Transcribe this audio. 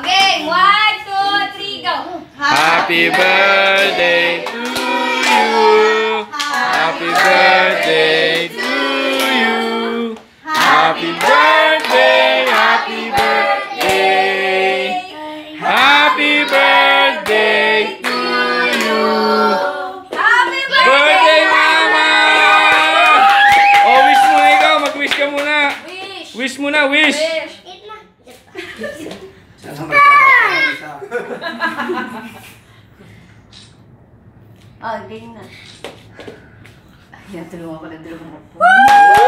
Okay, 1, 2, 3, go! Happy birthday to you. Happy birthday to you. Happy birthday, happy birthday. Happy birthday to you. Happy Birthday, Mama! Oh, wish muna ikaw. Mag-wish ka muna. Wish! Wish muna, wish. Oh, ganyan na. Ayan, tulungan ko na.